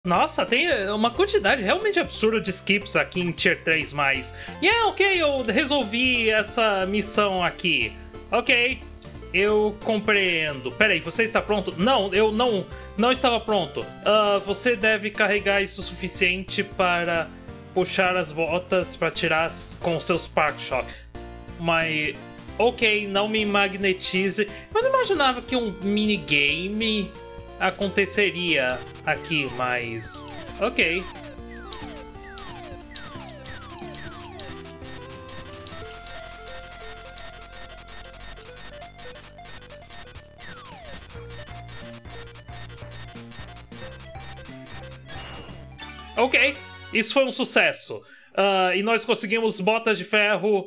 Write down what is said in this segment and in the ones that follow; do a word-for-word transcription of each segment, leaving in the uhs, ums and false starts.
Nossa, tem uma quantidade realmente absurda de skips aqui em Tier três mais. E yeah, ok, eu resolvi essa missão aqui. Ok, eu compreendo. Peraí, você está pronto? Não, eu não, não estava pronto. Uh, você deve carregar isso o suficiente para puxar as botas para tirar com seus Spark Shock. Mas, ok, não me magnetize. Eu não imaginava que um minigame aconteceria aqui, mas ok. Ok, isso foi um sucesso. Uh, e nós conseguimos botas de ferro.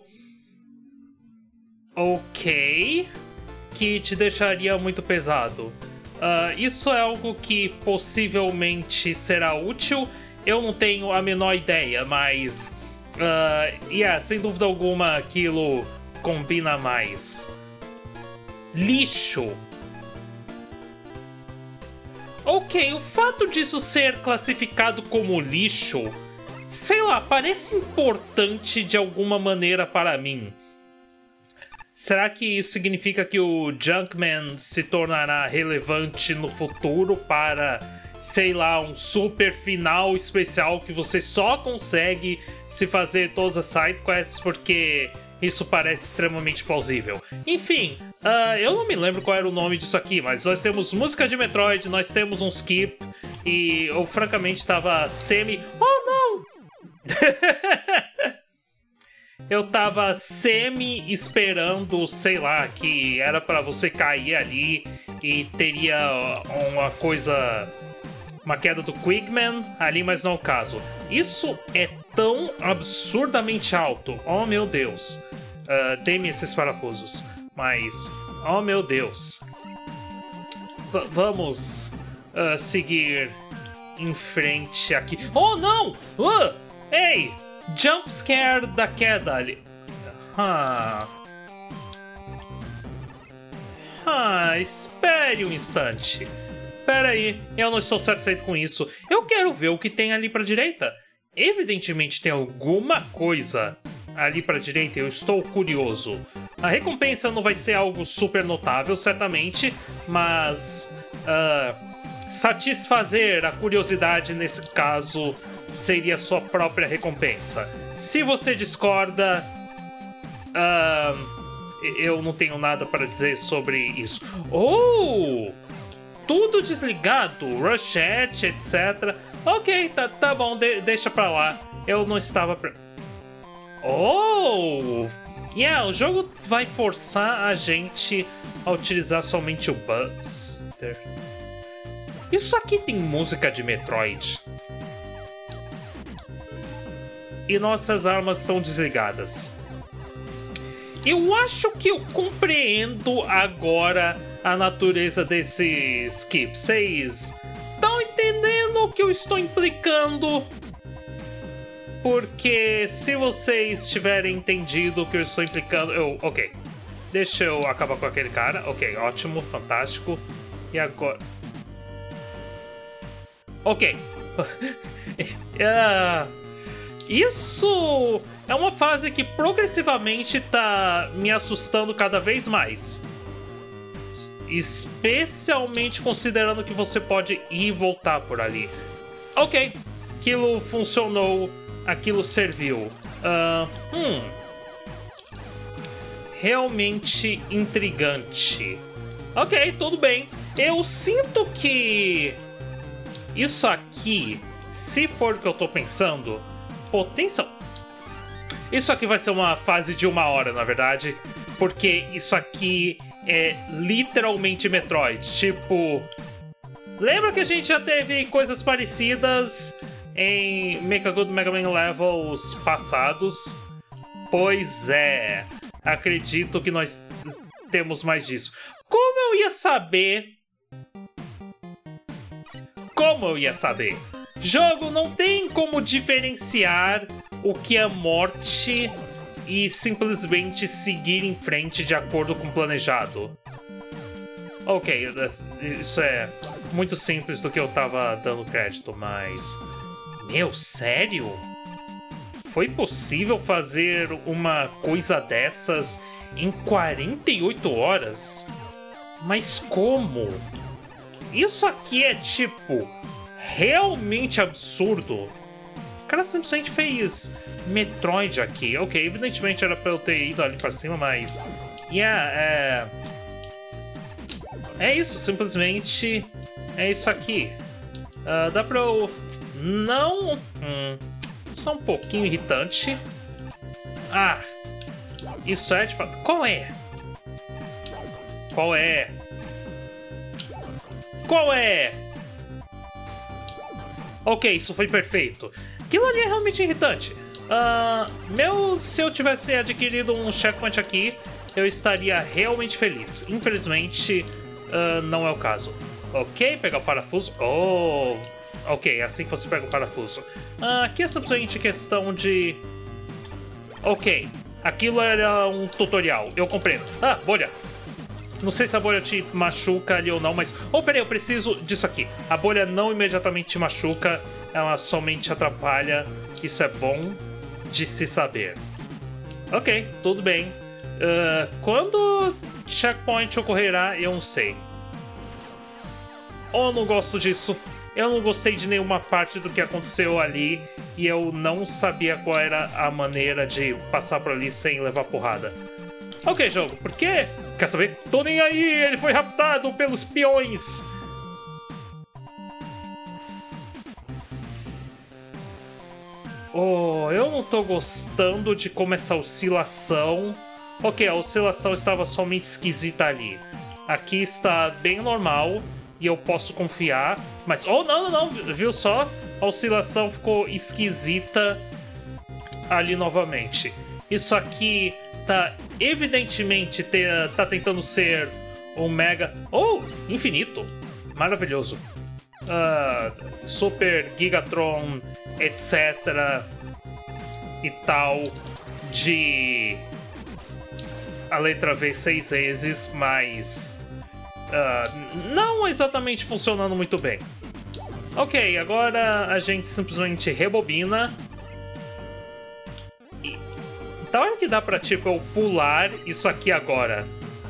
Ok, que te deixaria muito pesado. Uh, isso é algo que possivelmente será útil. Eu não tenho a menor ideia, mas... Uh, yeah, sem dúvida alguma aquilo combina mais. Lixo. Ok, o fato disso ser classificado como lixo, sei lá, parece importante de alguma maneira para mim. Será que isso significa que o Junkman se tornará relevante no futuro para, sei lá, um super final especial que você só consegue se fazer todas as sidequests porque isso parece extremamente plausível? Enfim, uh, eu não me lembro qual era o nome disso aqui, mas nós temos música de Metroid, nós temos um skip e eu francamente estava semi... Oh, não! Eu tava semi esperando, sei lá, que era pra você cair ali e teria uma coisa, uma queda do Quickman ali, mas não é o caso. Isso é tão absurdamente alto, oh meu Deus. Uh, Dê-me esses parafusos, mas, oh meu Deus. V vamos uh, seguir em frente aqui. Oh não! Uh, ei! Jump scare da queda ali. Ah. Ah, espere um instante. Pera aí, eu não estou satisfeito com isso. Eu quero ver o que tem ali para direita. Evidentemente tem alguma coisa ali para direita. Eu estou curioso. A recompensa não vai ser algo super notável, certamente, mas uh, satisfazer a curiosidade nesse caso seria sua própria recompensa. Se você discorda, uh, eu não tenho nada para dizer sobre isso. Oh! Tudo desligado, Rushette, etcétera. Ok, tá, tá bom, de, deixa pra lá. Eu não estava... Pre... Oh! Yeah, o jogo vai forçar a gente a utilizar somente o Buster. Isso aqui tem música de Metroid. E nossas armas estão desligadas. Eu acho que eu compreendo agora a natureza desse skip. Vocês estão entendendo o que eu estou implicando? Porque se vocês tiverem entendido o que eu estou implicando... Eu, ok, deixa eu acabar com aquele cara. Ok, ótimo, fantástico. E agora... Ok. uh... Isso é uma fase que progressivamente tá me assustando cada vez mais. Especialmente considerando que você pode ir e voltar por ali. Ok, aquilo funcionou, aquilo serviu. Uh, hum. Realmente intrigante. Ok, tudo bem. Eu sinto que isso aqui, se for o que eu tô pensando... Potencial. Isso aqui vai ser uma fase de uma hora, na verdade, porque isso aqui é literalmente Metroid. Tipo, lembra que a gente já teve coisas parecidas em Make a Good Mega Man Levels passados? Pois é, acredito que nós temos mais disso. Como eu ia saber? Como eu ia saber? Jogo não tem como diferenciar o que é morte e simplesmente seguir em frente de acordo com o planejado. Ok, isso é muito simples do que eu tava dando crédito, mas... Meu, sério? Foi possível fazer uma coisa dessas em quarenta e oito horas? Mas como? Isso aqui é, tipo, realmente absurdo. O cara simplesmente fez Metroid aqui. Ok, evidentemente era pra eu ter ido ali pra cima, mas... Yeah, é... É isso, simplesmente é isso aqui. Uh, dá pra eu... Não... Hum, só um pouquinho irritante. Ah, isso é de fato... Qual é? Qual é? Qual é? Ok, isso foi perfeito. Aquilo ali é realmente irritante. Uh, meu, se eu tivesse adquirido um checkpoint aqui, eu estaria realmente feliz. Infelizmente, uh, não é o caso. Ok, pegar o parafuso. Oh, ok, assim que você pega o parafuso. Uh, aqui é simplesmente questão de... Ok, aquilo era um tutorial, eu compreendo. Ah, bolha. Não sei se a bolha te machuca ali ou não, mas... Oh, peraí, eu preciso disso aqui. A bolha não imediatamente te machuca, ela somente atrapalha. Isso é bom de se saber. Ok, tudo bem. Uh, quando checkpoint ocorrerá, eu não sei. Oh, não gosto disso. Eu não gostei de nenhuma parte do que aconteceu ali e eu não sabia qual era a maneira de passar por ali sem levar porrada. Ok, jogo, por quê? Quer saber? Tô nem aí, ele foi raptado pelos peões. Oh, eu não tô gostando de como essa oscilação... Ok, a oscilação estava somente esquisita ali. Aqui está bem normal e eu posso confiar, mas... Oh, não, não, não, viu só? A oscilação ficou esquisita ali novamente. Isso aqui tá evidentemente te, tá tentando ser um mega... Oh, infinito. Maravilhoso. Uh, Super Gigatron, etc. E tal, de a letra V seis vezes, mas uh, não exatamente funcionando muito bem. Ok, agora a gente simplesmente rebobina. E da hora que dá pra, tipo, eu pular isso aqui agora?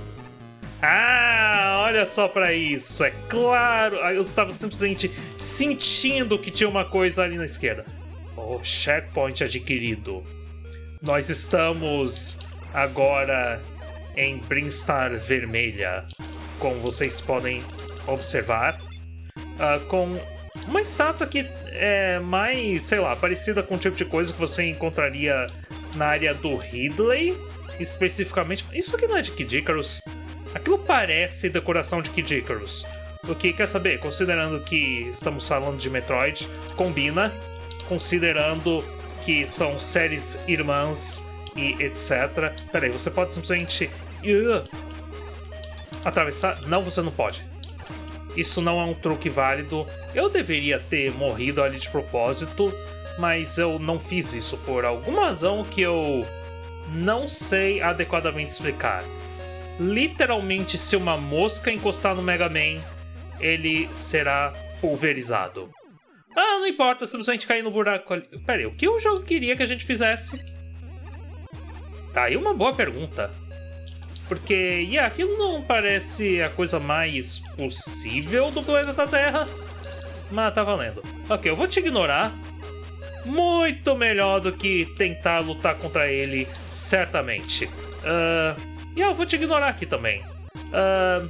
Ah, olha só pra isso, é claro. Eu estava simplesmente sentindo que tinha uma coisa ali na esquerda. Oh, checkpoint adquirido. Nós estamos agora em Brinstar Vermelha, como vocês podem observar, uh, com uma estátua que é mais, sei lá, parecida com o tipo de coisa que você encontraria na área do Ridley, especificamente. Isso aqui não é de Kid Icarus? Aquilo parece decoração de Kid Icarus. O que quer saber? Considerando que estamos falando de Metroid, combina. Considerando que são séries irmãs e etcétera. Peraí, você pode simplesmente uh, atravessar? Não, você não pode. Isso não é um truque válido. Eu deveria ter morrido ali de propósito, mas eu não fiz isso por alguma razão que eu não sei adequadamente explicar. Literalmente, se uma mosca encostar no Mega Man, ele será pulverizado. Ah, não importa, simplesmente cair no buraco ali. Pera aí, o que o jogo queria que a gente fizesse? Tá aí uma boa pergunta. Porque, yeah, aquilo não parece a coisa mais possível do planeta Terra. Mas tá valendo. Ok, eu vou te ignorar. Muito melhor do que tentar lutar contra ele, certamente. Uh, e yeah, eu vou te ignorar aqui também. Uh,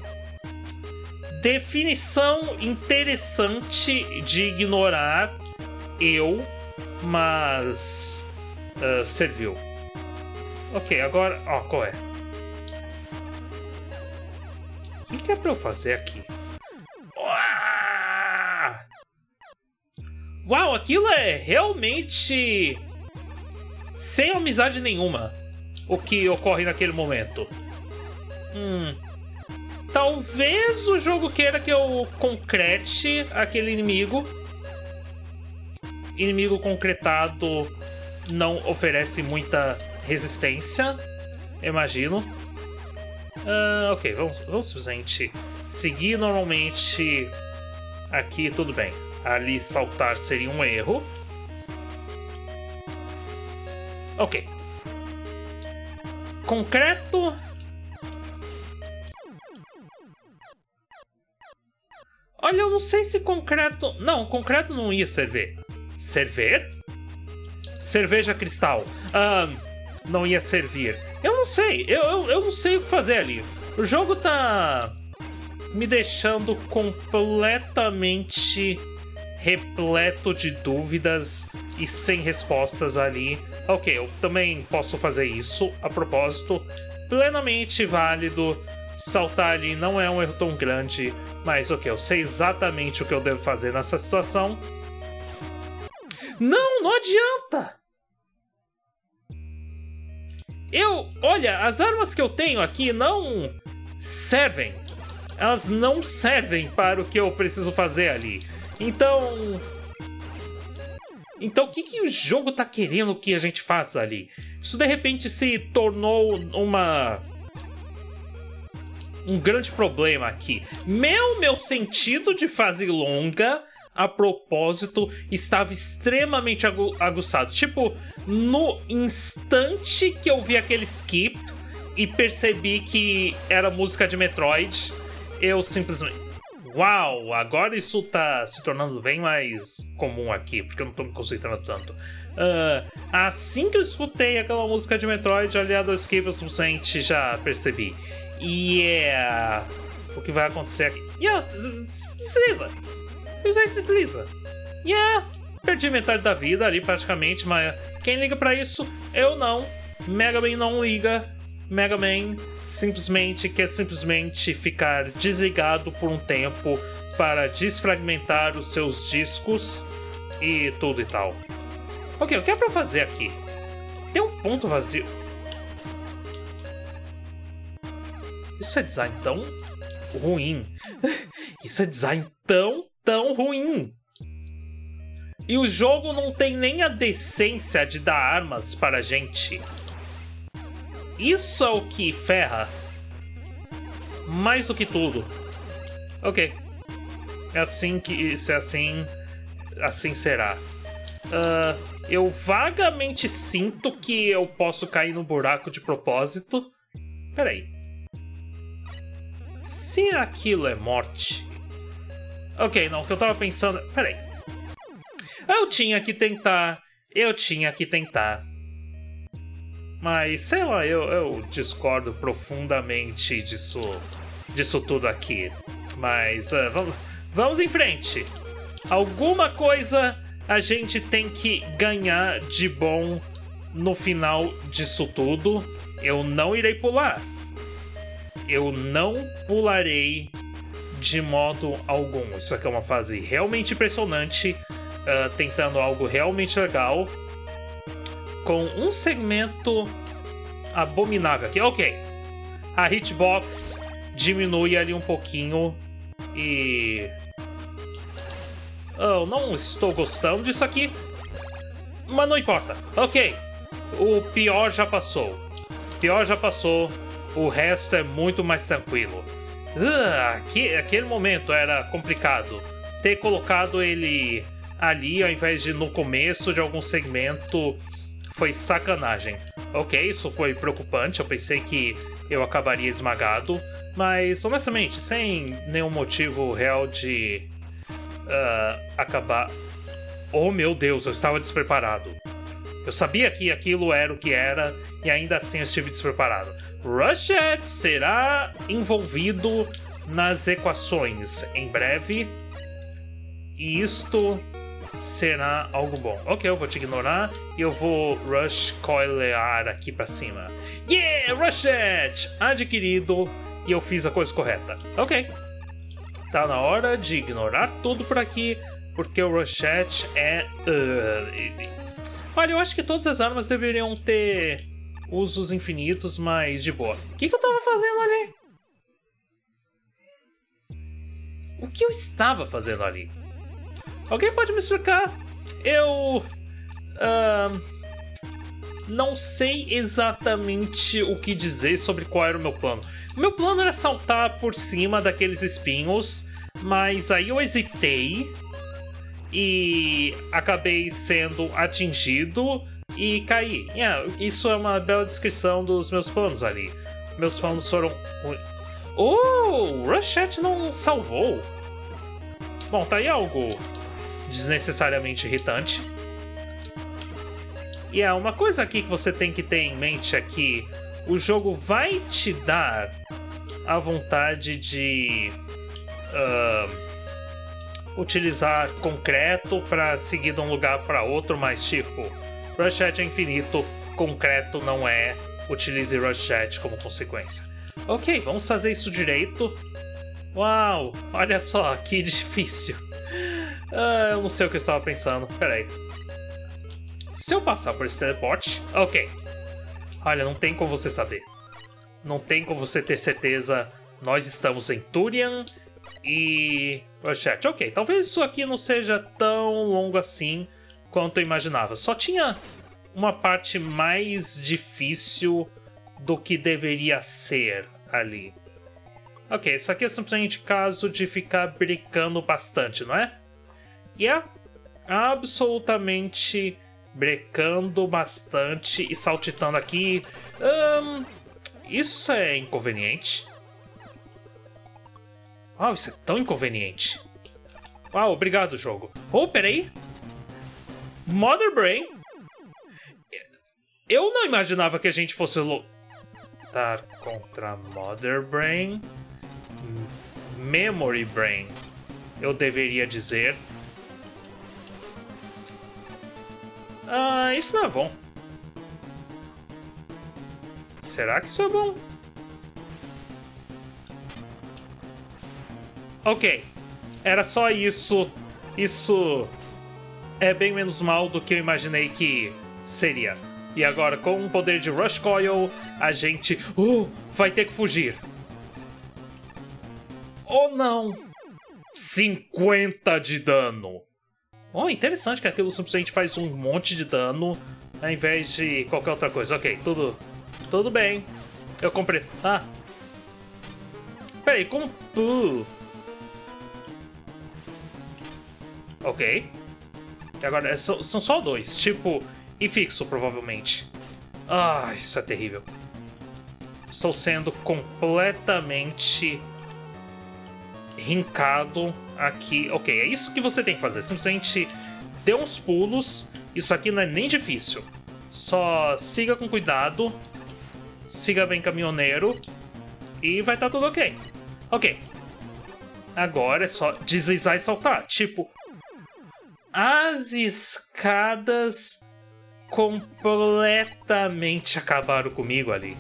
definição interessante de ignorar eu, mas uh, serviu. Ok, agora... Ó, oh, qual é? O que, que é pra eu fazer aqui? Uau, aquilo é realmente sem amizade nenhuma o que ocorre naquele momento. Hum... Talvez o jogo queira que eu concrete aquele inimigo. Inimigo concretado não oferece muita resistência, imagino. Uh, ok, vamos, vamos simplesmente seguir normalmente Aqui tudo bem. Ali saltar seria um erro. Ok. Concreto. Olha, eu não sei se concreto... Não, concreto não ia servir. Servir? Cerveja cristal. Ah, não ia servir. Eu não sei. Eu, eu, eu não sei o que fazer ali. O jogo tá me deixando completamente repleto de dúvidas e sem respostas ali. Ok, eu também posso fazer isso. A propósito, plenamente válido. Saltar ali não é um erro tão grande. Mas ok, eu sei exatamente o que eu devo fazer nessa situação. Não, não adianta! Eu, olha, as armas que eu tenho aqui não servem. Elas não servem para o que eu preciso fazer ali. Então... Então o que, que o jogo tá querendo que a gente faça ali? Isso de repente se tornou uma... um grande problema aqui. Meu, meu sentido de fase longa, a propósito, estava extremamente agu aguçado. Tipo, no instante que eu vi aquele skip e percebi que era música de Metroid, eu simplesmente... Uau, agora isso tá se tornando bem mais comum aqui, porque eu não tô me concentrando tanto. Uh, assim que eu escutei aquela música de Metroid, aliado ao skip o suficiente, já percebi. E yeah, o que vai acontecer aqui? Yeah, desliza! Simplesmente desliza. Yeah, perdi metade da vida ali praticamente, mas quem liga pra isso? Eu não. Mega Man não liga. Mega Man simplesmente quer simplesmente ficar desligado por um tempo para desfragmentar os seus discos e tudo e tal. Ok, o que é pra fazer aqui? Tem um ponto vazio. Isso é design tão ruim. Isso é design tão, tão ruim. E o jogo não tem nem a decência de dar armas para a gente. Isso é o que ferra. Mais do que tudo. Ok. É assim que... Se é assim... Assim será. Uh, eu vagamente sinto que eu posso cair no buraco de propósito. Peraí. Se aquilo é morte... Ok, não, o que eu tava pensando... Peraí. Eu tinha que tentar. Eu tinha que tentar. Mas, sei lá, eu, eu discordo profundamente disso, disso tudo aqui. Mas, uh, vamos, vamos em frente. Alguma coisa a gente tem que ganhar de bom no final disso tudo. Eu não irei pular. Eu não pularei de modo algum. Isso aqui é uma fase realmente impressionante, uh, tentando algo realmente legal, com um segmento abominável aqui. Ok, a hitbox diminui ali um pouquinho e... Eu não estou gostando disso aqui, mas não importa. Ok, o pior já passou. O pior já passou. O resto é muito mais tranquilo. Uh, aqui, aquele momento era complicado. Ter colocado ele ali ao invés de no começo de algum segmento foi sacanagem. Ok, isso foi preocupante. Eu pensei que eu acabaria esmagado. Mas, honestamente, sem nenhum motivo real de uh, acabar... Oh, meu Deus, eu estava despreparado. Eu sabia que aquilo era o que era e ainda assim eu estive despreparado. Rushette será envolvido nas equações em breve. E isto será algo bom. Ok, eu vou te ignorar e eu vou rush coilear aqui pra cima. Yeah, Rushette! Adquirido e eu fiz a coisa correta. Ok. Tá na hora de ignorar tudo por aqui, porque o Rushette é... Uh... Olha, eu acho que todas as armas deveriam ter usos infinitos, mas de boa. O que, que eu tava fazendo ali? O que eu estava fazendo ali? Alguém pode me explicar? Eu... Uh, não sei exatamente o que dizer sobre qual era o meu plano. O meu plano era saltar por cima daqueles espinhos, mas aí eu hesitei e acabei sendo atingido e caí. Yeah, isso é uma bela descrição dos meus planos ali. Meus planos foram... Oh, Rushette não salvou. Bom, tá aí algo desnecessariamente irritante. E é uma coisa aqui que você tem que ter em mente é que o jogo vai te dar a vontade de uh, utilizar concreto para seguir de um lugar para outro, mas tipo, Rushette é infinito, concreto não é. Utilize Rushette como consequência. Ok, vamos fazer isso direito. Uau, olha só, que difícil. Uh, eu não sei o que eu estava pensando. Pera aí. Se eu passar por esse teleporte... Ok. Olha, não tem como você saber. Não tem como você ter certeza. Nós estamos em Turian e... Rushette. Ok, talvez isso aqui não seja tão longo assim quanto eu imaginava. Só tinha uma parte mais difícil do que deveria ser ali. Ok, isso aqui é simplesmente caso de ficar brincando bastante, não é? E é absolutamente brecando bastante e saltitando aqui. Um, isso é inconveniente. Uau, isso é tão inconveniente. Uau, obrigado, jogo. Oh, peraí. Mother Brain. Eu não imaginava que a gente fosse lutar contra Mother Brain. Memory Brain, eu deveria dizer. Ah, isso não é bom. Será que isso é bom? Ok, era só isso. Isso é bem menos mal do que eu imaginei que seria. E agora, com o poder de Rush Coil, a gente uh, vai ter que fugir. Oh, não! cinquenta de dano. Oh, interessante que aquilo simplesmente faz um monte de dano ao invés de qualquer outra coisa. Ok, tudo, tudo bem. Eu comprei... Ah! Peraí, como... Uh. Ok. E agora, são, são só dois. Tipo, e fixo, provavelmente. Ah, isso é terrível. Estou sendo completamente... rincado aqui. Ok, é isso que você tem que fazer. Simplesmente dê uns pulos. Isso aqui não é nem difícil. Só siga com cuidado. Siga bem caminhoneiro. E vai estar tudo ok. Ok. Agora é só deslizar e saltar. Tipo, as escadas completamente acabaram comigo ali.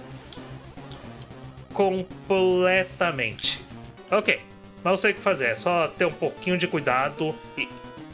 Completamente. Ok, mas eu sei o que fazer, é só ter um pouquinho de cuidado e...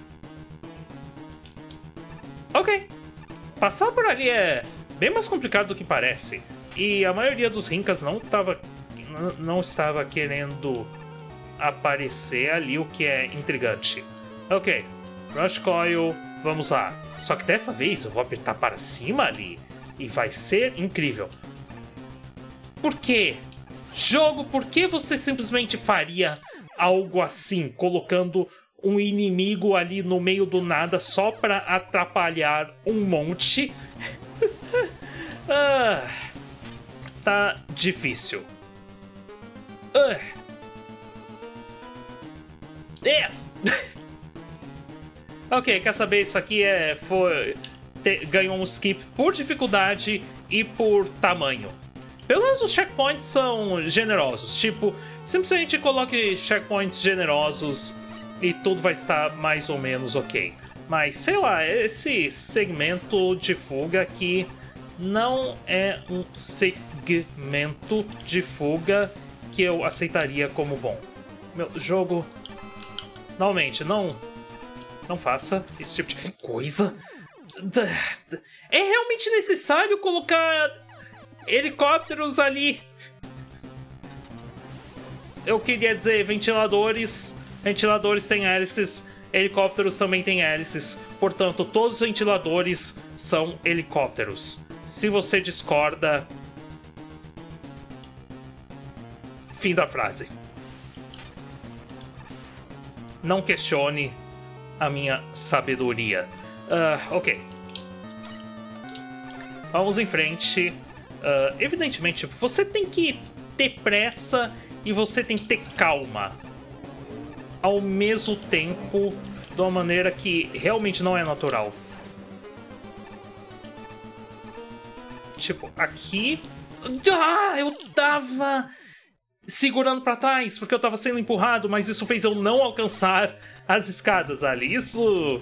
Ok, passar por ali é bem mais complicado do que parece. E a maioria dos Rinkas não estava, não estava querendo aparecer ali, o que é intrigante. Ok, Rush Coil, vamos lá. Só que dessa vez eu vou apertar para cima ali e vai ser incrível. Por quê? Jogo, por que você simplesmente faria algo assim, colocando um inimigo ali no meio do nada só pra atrapalhar um monte? ah, tá difícil. Ah. É. Ok, quer saber? Isso aqui é foi te, ganhou um skip por dificuldade e por tamanho. Pelo menos os checkpoints são generosos. Tipo, simplesmente coloque checkpoints generosos e tudo vai estar mais ou menos ok. Mas, sei lá, esse segmento de fuga aqui não é um segmento de fuga que eu aceitaria como bom. Meu jogo, normalmente, não, não faça esse tipo de coisa. É realmente necessário colocar helicópteros ali. Eu queria dizer ventiladores. Ventiladores têm hélices. Helicópteros também têm hélices. Portanto, todos os ventiladores são helicópteros. Se você discorda... Fim da frase. Não questione a minha sabedoria. Uh, ok. Vamos em frente. Uh, evidentemente, você tem que ter pressa e você tem que ter calma. Ao mesmo tempo, de uma maneira que realmente não é natural. Tipo, aqui... Ah, eu tava segurando pra trás, porque eu tava sendo empurrado, mas isso fez eu não alcançar as escadas ali. Isso...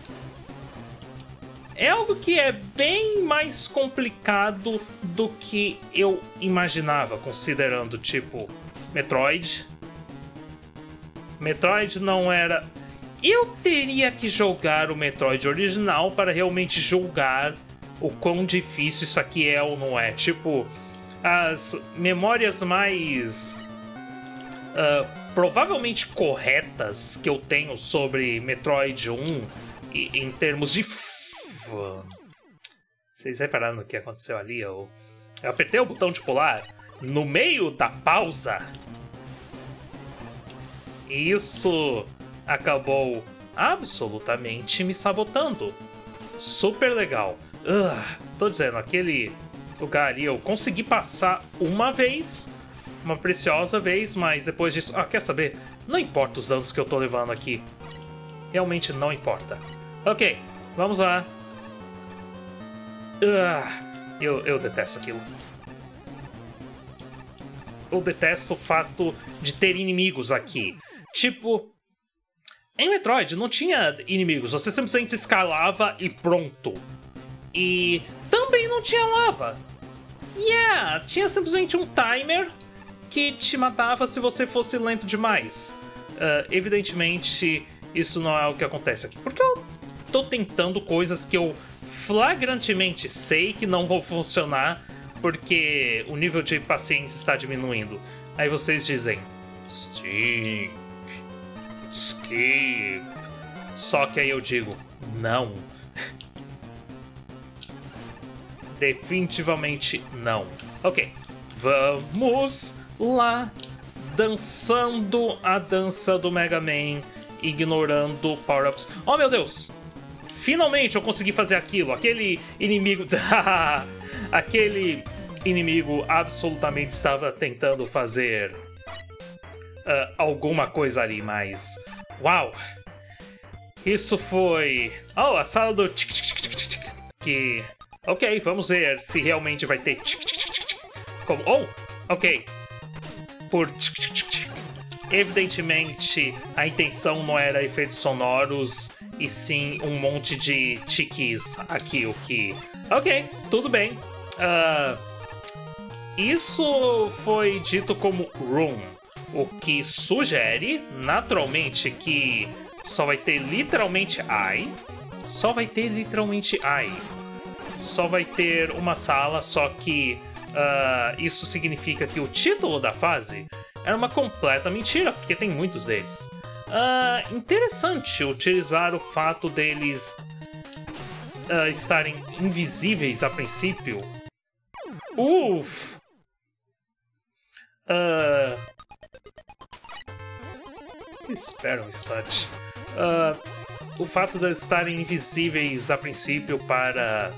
é algo que é bem mais complicado do que eu imaginava, considerando, tipo, Metroid. Metroid não era... Eu teria que jogar o Metroid original para realmente julgar o quão difícil isso aqui é ou não é. Tipo, as memórias mais... Uh, provavelmente corretas que eu tenho sobre Metroid um, e, em termos de... Vocês repararam no que aconteceu ali? Eu, eu apertei o botão de pular no meio da pausa. E isso acabou absolutamente me sabotando. Super legal. Uh, tô dizendo, aquele lugar ali eu consegui passar uma vez, uma preciosa vez, mas depois disso... Ah, quer saber? Não importa os danos que eu tô levando aqui. Realmente não importa. Ok, vamos lá. Uh, eu, eu detesto aquilo. Eu detesto o fato de ter inimigos aqui. Tipo, em Metroid não tinha inimigos, você simplesmente escalava e pronto. E também não tinha lava. Yeah, tinha simplesmente um timer que te matava se você fosse lento demais. Uh, evidentemente, isso não é o que acontece aqui. Porque eu tô tentando coisas que eu flagrantemente sei que não vão funcionar, porque o nível de paciência está diminuindo. Aí vocês dizem... Stick... Skip... Só que aí eu digo... Não. Definitivamente não. Ok. Vamos lá. Dançando a dança do Mega Man, ignorando power-ups. Oh, meu Deus! Finalmente eu consegui fazer aquilo. Aquele inimigo... Aquele inimigo absolutamente estava tentando fazer uh, alguma coisa ali, mas... Uau! Isso foi... Oh, a sala do... Que... Ok, vamos ver se realmente vai ter... Como... Oh! Ok. Por... Evidentemente, a intenção não era efeitos sonoros, e sim um monte de tiques aqui, o que... Ok, tudo bem. Uh, isso foi dito como room, o que sugere, naturalmente, que só vai ter literalmente I. Só vai ter literalmente I. Só vai ter uma sala, só que uh, isso significa que o título da fase era uma completa mentira, porque tem muitos deles. Uh, interessante utilizar o fato deles uh, estarem invisíveis a princípio. Uh, uh, espera um instante. Uh, o fato de eles estarem invisíveis a princípio para...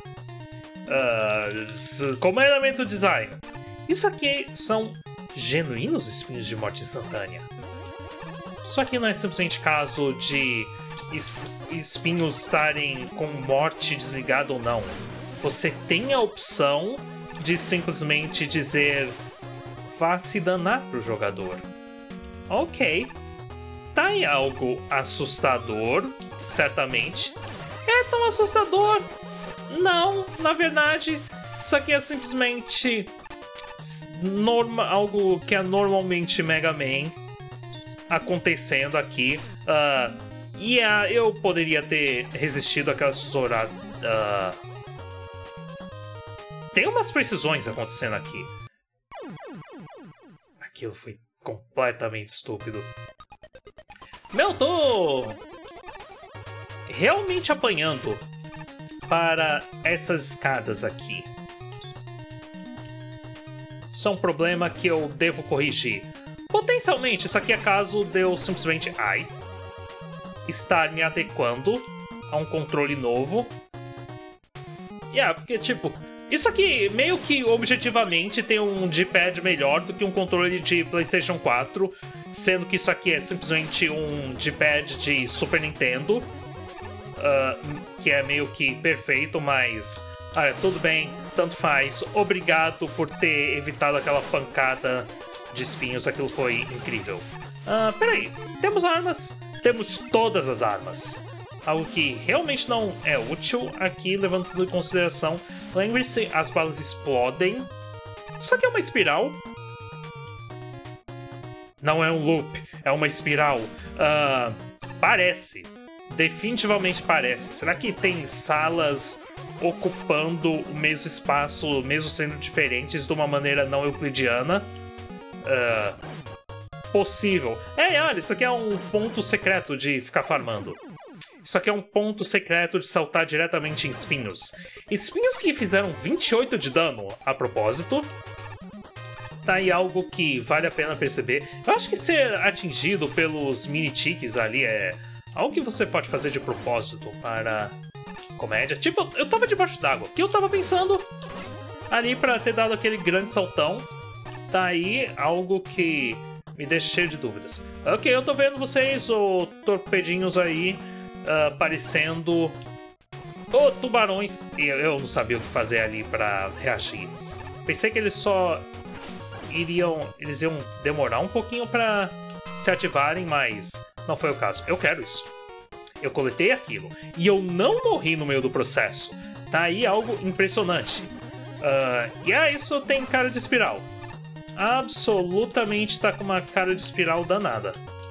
Uh, como elemento design. Isso aqui são genuínos espinhos de morte instantânea. Só que não é simplesmente caso de espinhos estarem com morte desligada ou não. Você tem a opção de simplesmente dizer vá se danar pro jogador. Ok. Tá aí algo assustador, certamente. É tão assustador? Não, na verdade, isso aqui é simplesmente norma, algo que é normalmente Mega Man acontecendo aqui. Uh, e yeah, eu poderia ter resistido àquela tesourada. Uh, tem umas precisões acontecendo aqui. Aquilo foi completamente estúpido. Meu, eu tô realmente apanhando para essas escadas aqui. Isso é um problema que eu devo corrigir. Potencialmente, isso aqui é caso de eu simplesmente... Ai. estar me adequando a um controle novo. Yeah, porque, tipo, isso aqui meio que objetivamente tem um D-pad melhor do que um controle de PlayStation quatro, sendo que isso aqui é simplesmente um D-pad de Super Nintendo, uh, que é meio que perfeito, mas ah, tudo bem, tanto faz. Obrigado por ter evitado aquela pancada de espinhos, aquilo foi incrível. Uh, peraí, temos armas? Temos todas as armas. Algo que realmente não é útil aqui, levando tudo em consideração. Lembre-se, as balas explodem. Isso aqui é uma espiral? Não é um loop, é uma espiral. Uh, parece. Definitivamente parece. Será que tem salas ocupando o mesmo espaço, mesmo sendo diferentes, de uma maneira não euclidiana? Uh, possível. É, olha, isso aqui é um ponto secreto de ficar farmando. Isso aqui é um ponto secreto de saltar diretamente em espinhos. Espinhos que fizeram vinte e oito de dano, a propósito. Tá aí algo que vale a pena perceber. Eu acho que ser atingido pelos mini-tiques ali é algo que você pode fazer de propósito para comédia. Tipo, eu tava debaixo d'água. O que eu tava pensando ali pra ter dado aquele grande saltão? Tá aí algo que me deixa cheio de dúvidas. Ok, eu tô vendo vocês, ô torpedinhos aí, Uh, parecendo oh, tubarões. Eu, eu não sabia o que fazer ali pra reagir. Pensei que eles só iriam, eles iam demorar um pouquinho pra se ativarem, mas não foi o caso. Eu quero isso. Eu coletei aquilo e eu não morri no meio do processo. Tá aí algo impressionante. Uh, e é isso, tem cara de espiral. Absolutamente tá com uma cara de espiral danada.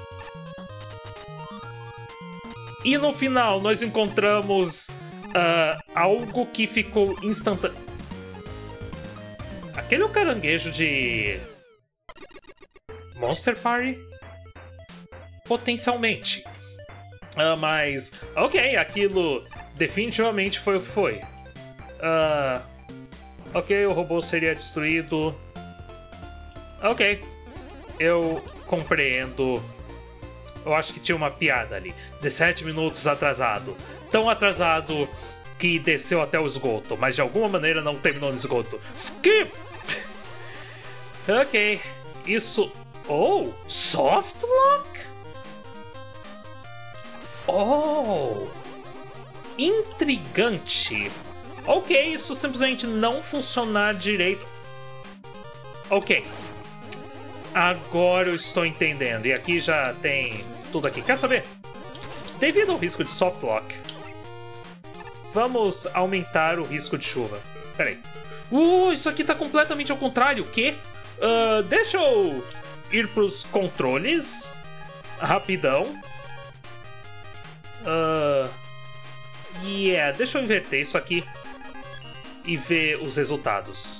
E no final, nós encontramos uh, algo que ficou instantâneo. Aquele é o caranguejo de Monster Party? Potencialmente. Uh, mas, ok, aquilo definitivamente foi o que foi. Uh, ok, o robô seria destruído. Ok, eu compreendo. Eu acho que tinha uma piada ali. dezessete minutos atrasado. Tão atrasado que desceu até o esgoto, mas de alguma maneira não terminou no esgoto. Skip! Ok. Isso... Oh! Softlock? Oh! Intrigante. Ok, isso simplesmente não funcionar direito. Ok. Agora eu estou entendendo. E aqui já tem tudo aqui. Quer saber? Devido ao risco de softlock, vamos aumentar o risco de chuva. Pera aí. Uh, isso aqui tá completamente ao contrário. O quê? Uh, deixa eu ir pros controles. Rapidão. Uh, yeah, deixa eu inverter isso aqui e ver os resultados.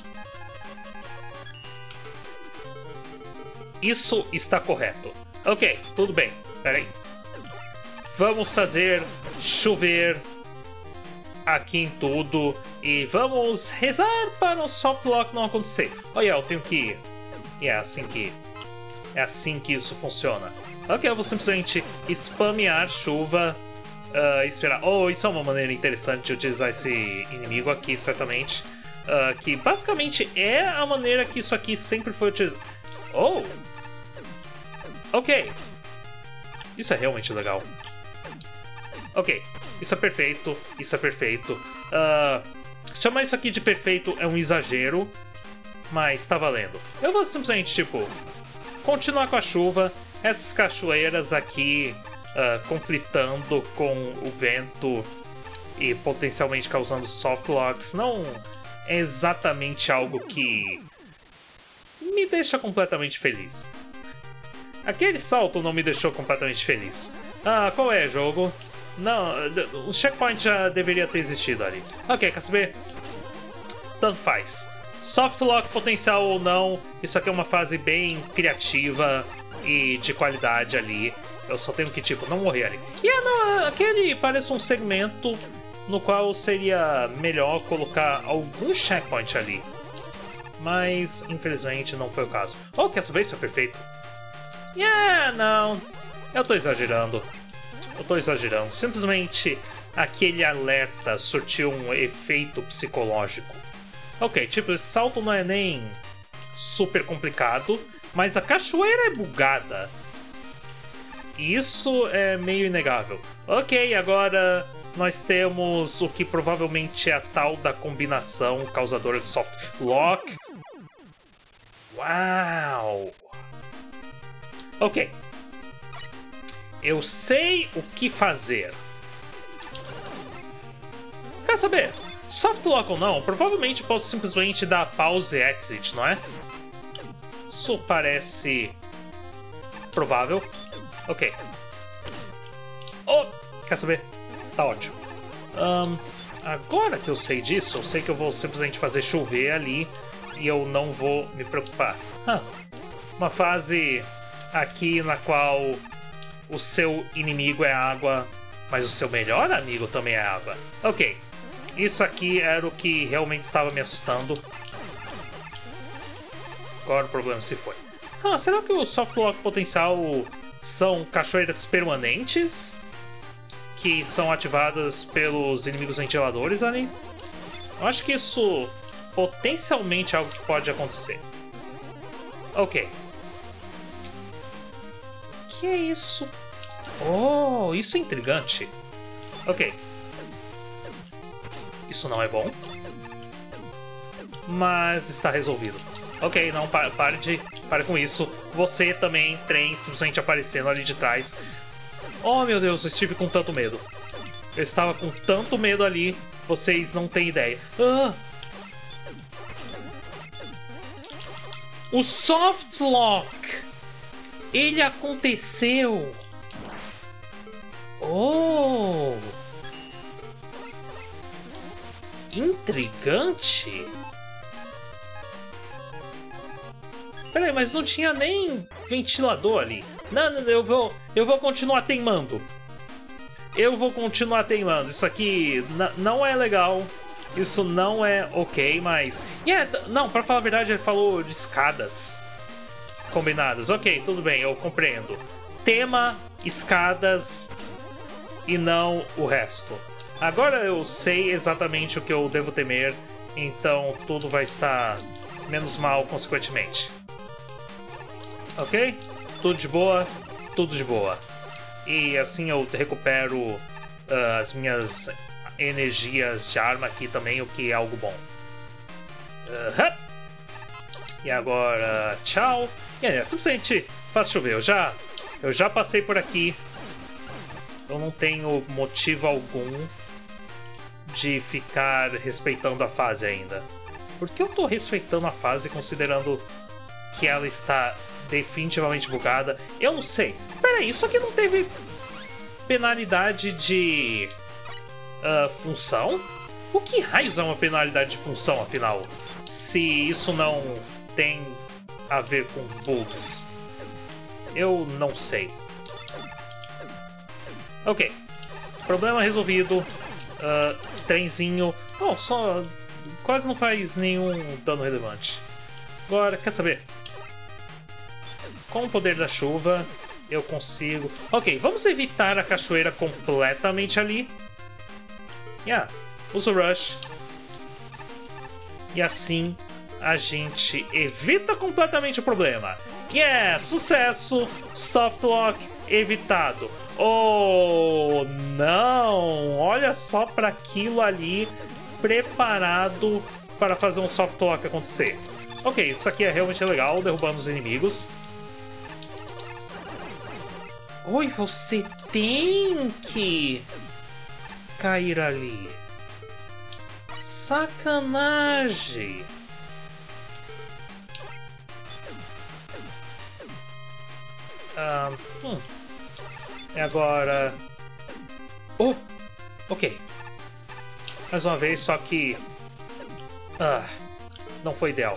Isso está correto. Ok, tudo bem. Pera aí. Vamos fazer chover aqui em tudo e vamos rezar para o softlock não acontecer. Olha, eu tenho que... E é assim que... É assim que isso funciona. Ok, eu vou simplesmente spamear chuva, uh, esperar... Oh, isso é uma maneira interessante de utilizar esse inimigo aqui, certamente. Uh, que basicamente é a maneira que isso aqui sempre foi utilizado. Oh! Ok. Isso é realmente legal. Ok. Isso é perfeito. Isso é perfeito. Uh, chamar isso aqui de perfeito é um exagero, mas tá valendo. Eu vou simplesmente, tipo, continuar com a chuva. Essas cachoeiras aqui uh, conflitando com o vento e potencialmente causando softlocks não é exatamente algo que me deixa completamente feliz. Aquele salto não me deixou completamente feliz. Ah, qual é, jogo? Não, o checkpoint já deveria ter existido ali. Ok, quer saber? Tanto faz. Softlock potencial ou não, isso aqui é uma fase bem criativa e de qualidade ali. Eu só tenho que, tipo, não morrer ali. E yeah, não, aquele parece um segmento no qual seria melhor colocar algum checkpoint ali. Mas, infelizmente, não foi o caso. Oh, quer saber? Isso é perfeito. Yeah, não. Eu tô exagerando. eu tô exagerando. Simplesmente aquele alerta surtiu um efeito psicológico. Ok, tipo, esse salto não é nem super complicado, mas a cachoeira é bugada. Isso é meio inegável. Ok, agora nós temos o que provavelmente é a tal da combinação causadora de soft lock. Uau! Ok. Eu sei o que fazer. Quer saber? Soft lock ou não, provavelmente posso simplesmente dar pause e exit, não é? Isso parece provável. Ok. Oh, quer saber? Tá ótimo. Um, agora que eu sei disso, eu sei que eu vou simplesmente fazer chover ali e eu não vou me preocupar. Ah, uma fase aqui na qual o seu inimigo é água, mas o seu melhor amigo também é água. Ok. Isso aqui era o que realmente estava me assustando. Agora o problema se foi. Ah, será que o soft lock potencial são cachoeiras permanentes que são ativadas pelos inimigos ventiladores ali? Eu acho que isso potencialmente é algo que pode acontecer. Ok. O que é isso? Oh, isso é intrigante. Ok. Isso não é bom. Mas está resolvido. Ok, não, pa pare de... Pare com isso. Você também, trem, simplesmente aparecendo ali de trás. Oh, meu Deus, eu estive com tanto medo. Eu estava com tanto medo ali. Vocês não têm ideia. Ah! O soft lock! Ele aconteceu! Oh! Intrigante? Peraí, mas não tinha nem ventilador ali. Não, não, eu vou, eu vou continuar teimando. Eu vou continuar teimando. Isso aqui não é legal. Isso não é ok, mas... Yeah, não, pra falar a verdade, ele falou de escadas combinadas. Ok, tudo bem, eu compreendo. Tema, escadas e não o resto. Agora eu sei exatamente o que eu devo temer, então tudo vai estar menos mal consequentemente. Ok? Tudo de boa, tudo de boa. E assim eu recupero uh, as minhas energias de arma aqui também, o que é algo bom. Uh-huh. E agora, tchau. E é, simplesmente faz chover. Eu já, eu já passei por aqui. Eu não tenho motivo algum de ficar respeitando a fase ainda. Por que eu tô respeitando a fase considerando que ela está definitivamente bugada? Eu não sei. Peraí, isso aqui não teve penalidade de uh, função? O que raios é uma penalidade de função, afinal? Se isso não tem a ver com bugs. Eu não sei. Ok. Problema resolvido. Uh, trenzinho. Oh, só... Quase não faz nenhum dano relevante. Agora, quer saber? Com o poder da chuva, eu consigo... Ok, vamos evitar a cachoeira completamente ali. Yeah, usa o Rush. E assim a gente evita completamente o problema. Yeah, sucesso! Soft lock evitado. Oh, não! Olha só para aquilo ali preparado para fazer um soft lock acontecer. Ok, isso aqui é realmente legal, derrubando os inimigos. Oi, você tem que cair ali. Sacanagem. Ah, hum. E agora... Oh, ok. Mais uma vez, só que... Ah, não foi ideal.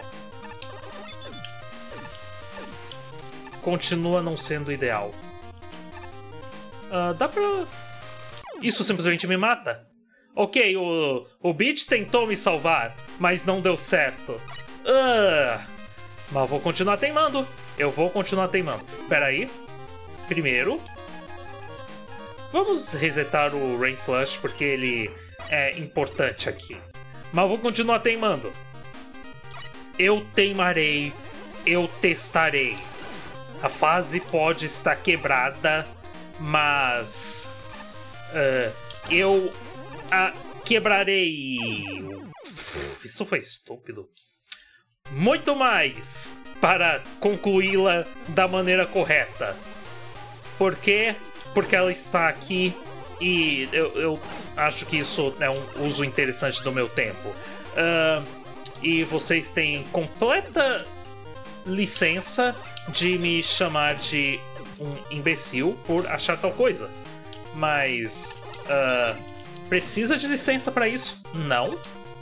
Continua não sendo ideal. Ah, dá pra... Isso simplesmente me mata? Ok, o, o Beach tentou me salvar, mas não deu certo. Ah, mas vou continuar teimando. Eu vou continuar teimando. Pera aí. Primeiro... vamos resetar o Rain Flush porque ele é importante aqui. Mas vou continuar teimando. Eu teimarei, eu testarei. A fase pode estar quebrada, mas uh, eu a quebrarei. Isso foi estúpido. Muito mais para concluí-la da maneira correta. Por quê? Porque ela está aqui e eu, eu acho que isso é um uso interessante do meu tempo. Uh, e vocês têm completa licença de me chamar de um imbecil por achar tal coisa. Mas uh, precisa de licença para isso? Não.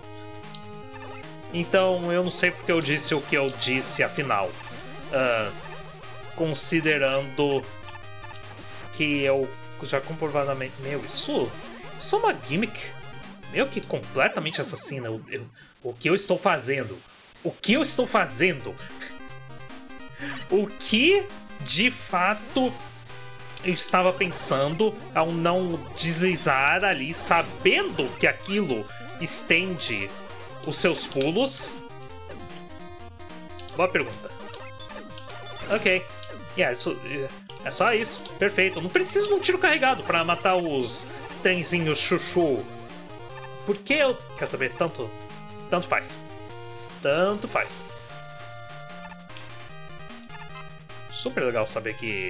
Então eu não sei porque eu disse o que eu disse afinal. Uh, considerando que eu já comprovadamente... Meu, isso, isso é uma gimmick meio que completamente assassina. Eu, eu, o que eu estou fazendo? O que eu estou fazendo? O que de fato eu estava pensando ao não deslizar ali, sabendo que aquilo estende os seus pulos? Boa pergunta. Ok. Yeah, isso, é só isso. Perfeito. Eu não preciso de um tiro carregado para matar os trenzinhos chuchu. Por que eu... Quer saber? Tanto... Tanto faz. Tanto faz. Super legal saber que...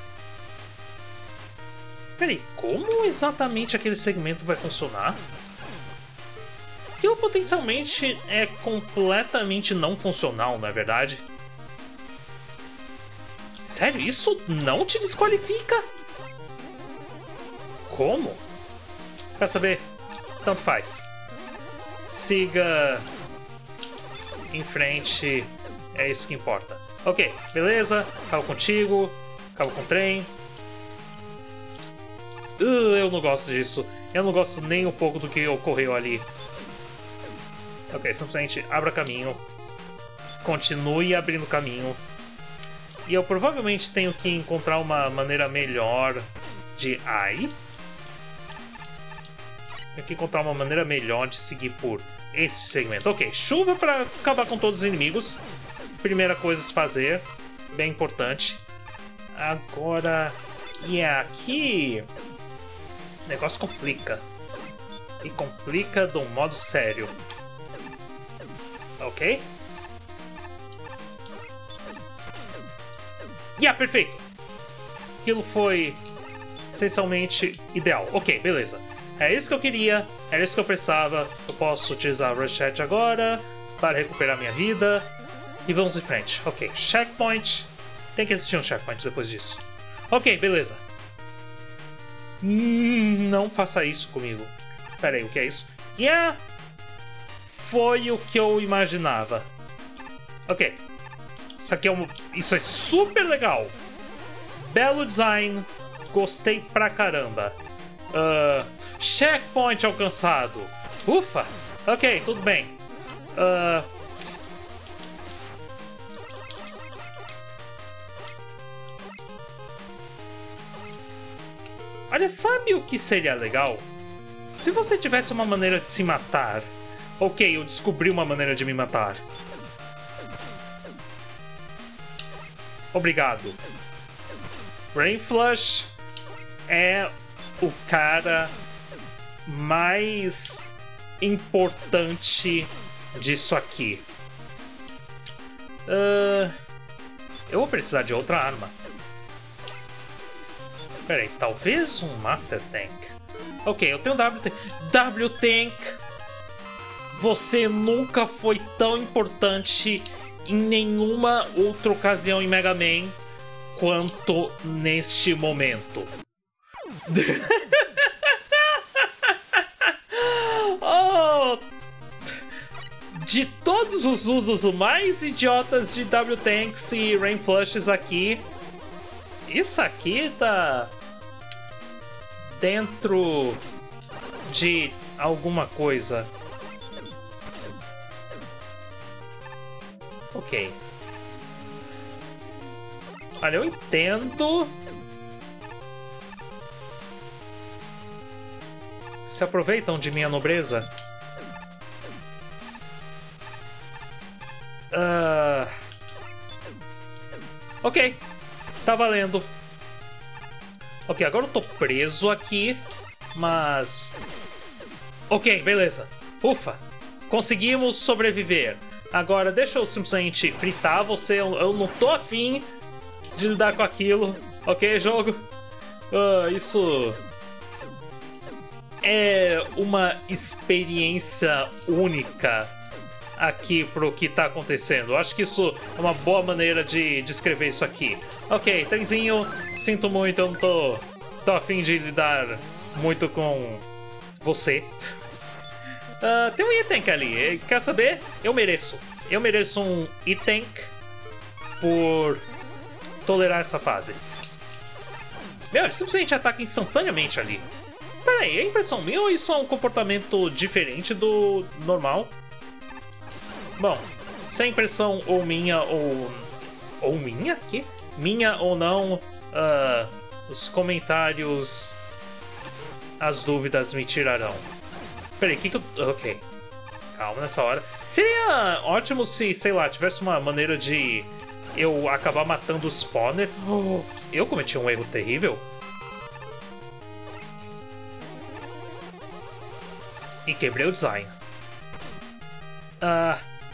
Peraí, como exatamente aquele segmento vai funcionar? Aquilo potencialmente é completamente não funcional, não é verdade? Sério, isso não te desqualifica? Como? Quer saber? Tanto faz. Siga em frente, é isso que importa. Ok, beleza, acabo contigo, acabo com o trem. Uh, eu não gosto disso. Eu não gosto nem um pouco do que ocorreu ali. Ok, simplesmente abra caminho. Continue abrindo caminho. E eu provavelmente tenho que encontrar uma maneira melhor de... Ai. Tenho que encontrar uma maneira melhor de seguir por esse segmento. Ok, chuva para acabar com todos os inimigos. Primeira coisa a se fazer. Bem importante. Agora... E yeah, aqui... O negócio complica. E complica de um modo sério. Ok? Yeah, perfeito! Aquilo foi essencialmente ideal. Ok, beleza. É isso que eu queria, era isso que eu precisava. Eu posso utilizar o Rush Chat agora para recuperar minha vida. E vamos em frente. Ok, checkpoint. Tem que existir um checkpoint depois disso. Ok, beleza. Hum, não faça isso comigo. Pera aí, o que é isso? Yeah! Foi o que eu imaginava. Ok. Isso aqui é um... Isso é super legal. Belo design. Gostei pra caramba. Uh, checkpoint alcançado. Ufa. Ok, tudo bem. Uh... Olha, sabe o que seria legal? Se você tivesse uma maneira de se matar. Ok, eu descobri uma maneira de me matar. Obrigado. Rain Flush é o cara mais importante disso aqui. Uh, eu vou precisar de outra arma. Pera aí, talvez um Master Tank. Ok, eu tenho W Tank. W Tank, você nunca foi tão importante em nenhuma outra ocasião em Mega Man quanto neste momento. Oh, de todos os usos mais idiotas de W Tanks e Rain Flushes aqui, isso aqui tá dentro de alguma coisa. Ok. Olha, eu entendo se aproveitam de minha nobreza. Uh... Ok, tá valendo. Ok, agora eu tô preso aqui, mas... Ok, beleza. Ufa, conseguimos sobreviver. Agora deixa eu simplesmente fritar você, eu, eu não tô afim de lidar com aquilo. Ok, jogo? Uh, isso... é uma experiência única aqui pro que tá acontecendo. Eu acho que isso é uma boa maneira de descrever isso aqui. Ok, trenzinho, sinto muito, eu não tô, tô afim de lidar muito com você. Uh, tem um E-Tank ali, quer saber? Eu mereço. Eu mereço um E-Tank por tolerar essa fase. Meu, ele simplesmente ataca instantaneamente ali. Pera aí, é impressão minha ou isso é um comportamento diferente do normal? Bom, se é impressão ou minha ou... Ou minha? Que? Minha ou não, uh, os comentários, as dúvidas me tirarão. Peraí, o que que eu... Ok. Calma nessa hora. Seria ótimo se, sei lá, tivesse uma maneira de eu acabar matando o spawner. Oh, eu cometi um erro terrível. E quebrei o design. Ah... Uh...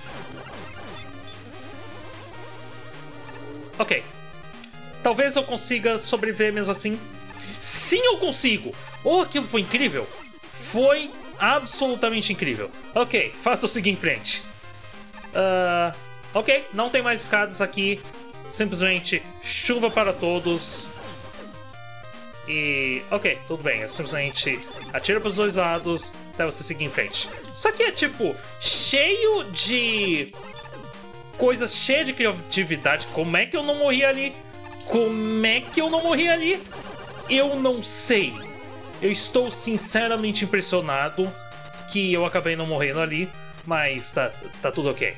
Ok. Talvez eu consiga sobreviver mesmo assim. Sim, eu consigo! Oh, aquilo foi incrível! Foi absolutamente incrível. Ok, faça o seguinte em frente. Uh, ok, não tem mais escadas aqui. Simplesmente chuva para todos. E... ok, tudo bem. É simplesmente atira para os dois lados até você seguir em frente. Só que é tipo cheio de... coisas cheias de criatividade. Como é que eu não morri ali? Como é que eu não morri ali? Eu não sei. Eu estou sinceramente impressionado que eu acabei não morrendo ali, mas tá, tá tudo ok.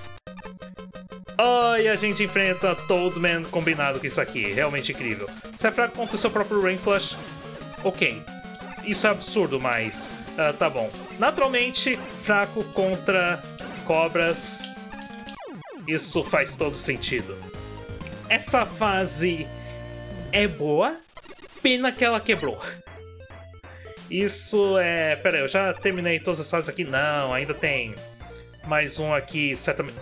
Oh, e a gente enfrenta Toadman combinado com isso aqui. Realmente incrível. Se é fraco contra o seu próprio Rain Flush, ok. Isso é absurdo, mas uh, tá bom. Naturalmente, fraco contra cobras... isso faz todo sentido. Essa fase é boa, pena que ela quebrou. Isso é... pera aí, eu já terminei todas as fases aqui? Não, ainda tem mais um aqui, certamente...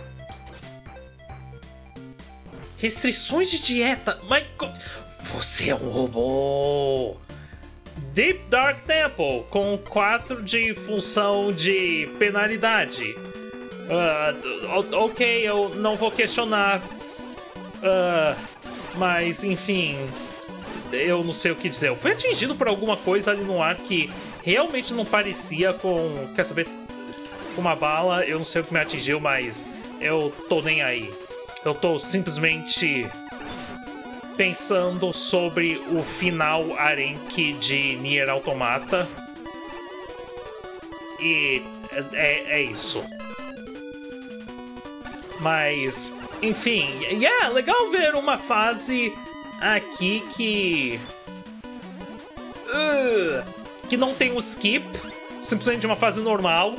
Restrições de dieta? My God... Você é um robô! Deep Dark Temple, com quatro de função de penalidade. Uh, ok, eu não vou questionar, uh, mas enfim, eu não sei o que dizer. Eu fui atingido por alguma coisa ali no ar que realmente não parecia com, quer saber, com uma bala. Eu não sei o que me atingiu, mas eu tô nem aí. Eu tô simplesmente pensando sobre o final Arenque de Nier Automata. E é, é isso. Mas, enfim, yeah, legal ver uma fase aqui que... Uh, que não tem um skip, simplesmente uma fase normal.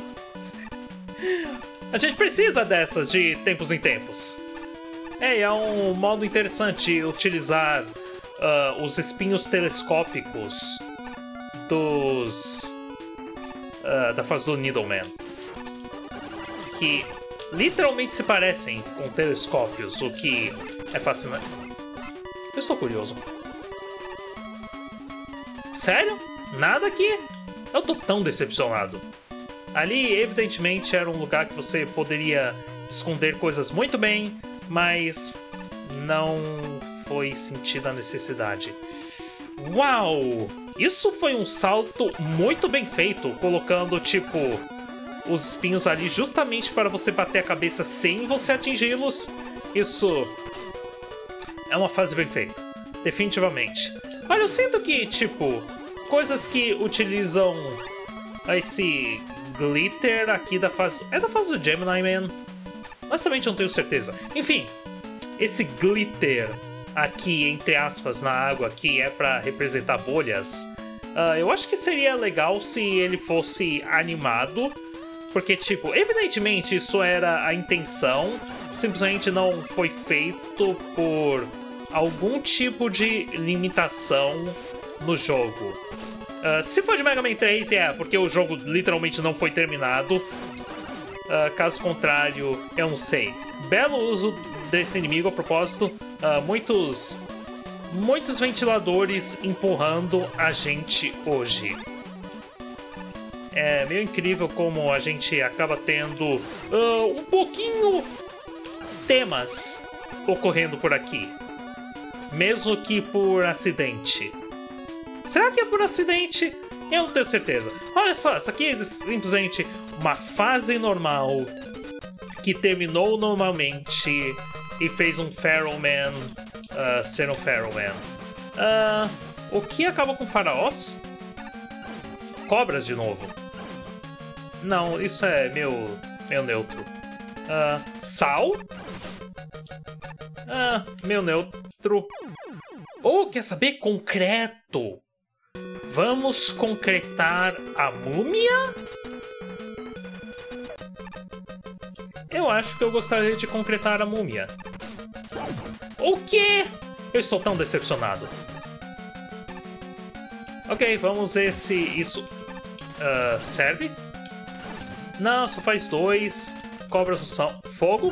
A gente precisa dessas de tempos em tempos. É, é um modo interessante utilizar uh, os espinhos telescópicos dos... Uh, da fase do Needleman. Que... literalmente se parecem com telescópios, o que é fascinante. Eu estou curioso. Sério? Nada aqui? Eu tô tão decepcionado. Ali, evidentemente, era um lugar que você poderia esconder coisas muito bem, mas não foi sentida a necessidade. Uau! Isso foi um salto muito bem feito, colocando, tipo... os espinhos ali justamente para você bater a cabeça sem você atingi-los. Isso é uma fase bem feita, definitivamente. Olha, eu sinto que, tipo, coisas que utilizam esse glitter aqui da fase... é da fase do Gemini Man? Honestamente, eu não tenho certeza. Enfim, esse glitter aqui, entre aspas, na água, que é para representar bolhas, Uh, eu acho que seria legal se ele fosse animado, porque, tipo, evidentemente isso era a intenção, simplesmente não foi feito por algum tipo de limitação no jogo. Uh, se for de Mega Man três, é porque o jogo literalmente não foi terminado. Uh, caso contrário, eu não sei. Belo uso desse inimigo, a propósito. Uh, muitos, muitos ventiladores empurrando a gente hoje. É meio incrível como a gente acaba tendo uh, um pouquinho temas ocorrendo por aqui. Mesmo que por acidente. Será que é por acidente? Eu não tenho certeza. Olha só, essa aqui é simplesmente uma fase normal que terminou normalmente e fez um Pharaoh Man uh, ser um Pharaoh Man. Uh, o que acaba com faraós? Cobras de novo. Não, isso é meio, meio neutro. Uh, sal? Ah, meio neutro. Ou, oh, quer saber? Concreto. Vamos concretar a múmia? Eu acho que eu gostaria de concretar a múmia. O quê? Eu estou tão decepcionado. Ok, vamos ver se isso uh, serve. Não, só faz dois. Cobras no sal. Fogo.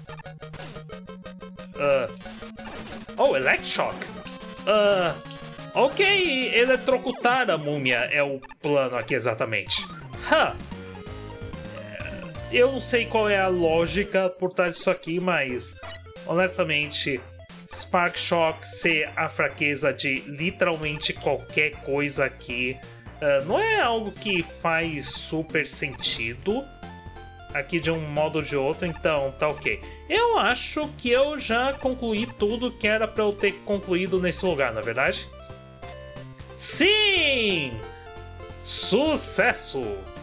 Uh, oh, Electroshock. Uh, ok, eletrocutar a múmia é o plano aqui exatamente. Huh. Eu não sei qual é a lógica por trás disso aqui, mas honestamente, Spark Shock ser a fraqueza de literalmente qualquer coisa aqui uh, não é algo que faz super sentido aqui de um modo ou de outro, então tá ok. Eu acho que eu já concluí tudo que era pra eu ter concluído nesse lugar, não é verdade? Sim! Sucesso!